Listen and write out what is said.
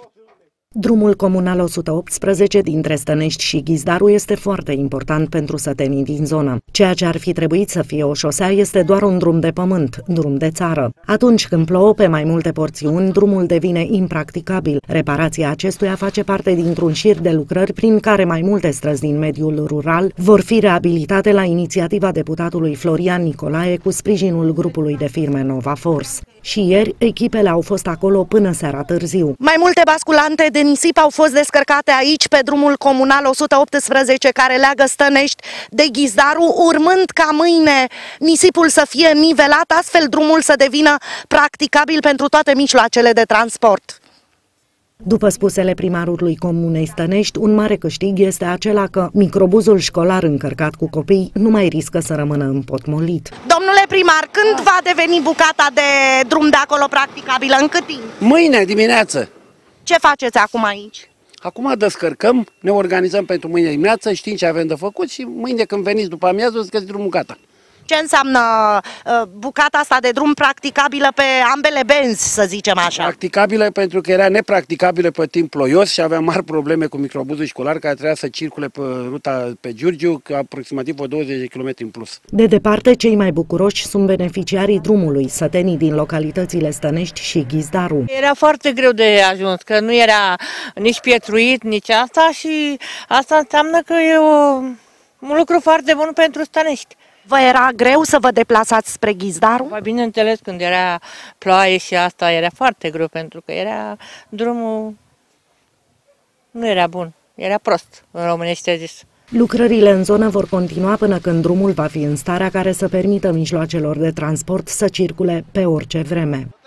Drumul comunal 118 dintre Stănești și Ghizdaru este foarte important pentru sătenii din zonă. Ceea ce ar fi trebuit să fie o șosea este doar un drum de pământ, drum de țară. Atunci când plouă pe mai multe porțiuni, drumul devine impracticabil. Reparația acestuia face parte dintr-un șir de lucrări prin care mai multe străzi din mediul rural vor fi reabilitate la inițiativa deputatului Florian Nicolae cu sprijinul grupului de firme Nova Force. Și ieri, echipele au fost acolo până seara târziu. Mai multe basculante de nisip au fost descărcate aici pe drumul comunal 118 care leagă Stănești de Ghizdaru, urmând ca mâine nisipul să fie nivelat, astfel drumul să devină practicabil pentru toate mijloacele de transport. După spusele primarului comunei Stănești, un mare câștig este acela că microbuzul școlar încărcat cu copii nu mai riscă să rămână împotmolit. Domnule primar, când va deveni bucata de drum de acolo practicabilă? În cât timp? Mâine dimineață. Ce faceți acum aici? Acum descărcăm, ne organizăm pentru mâine dimineață, știm ce avem de făcut și mâine când veniți după amiază o să găsiți drumul gata. Ce înseamnă bucata asta de drum practicabilă pe ambele benzi, să zicem așa? Practicabilă pentru că era nepracticabilă pe timp ploios și aveam mari probleme cu microbuzul școlar care trebuia să circule pe ruta pe Giurgiu, aproximativ o 20 de km în plus. De departe, cei mai bucuroși sunt beneficiarii drumului, sătenii din localitățile Stănești și Ghizdaru. Era foarte greu de ajuns, că nu era nici pietruit, nici asta și asta înseamnă că e un lucru foarte bun pentru Stănești. Vă era greu să vă deplasați spre Ghizdaru? Bineînțeles, când era ploaie și asta era foarte greu, pentru că drumul nu era bun, era prost, în românește zis. Lucrările în zonă vor continua până când drumul va fi în starea care să permită mijloacelor de transport să circule pe orice vreme.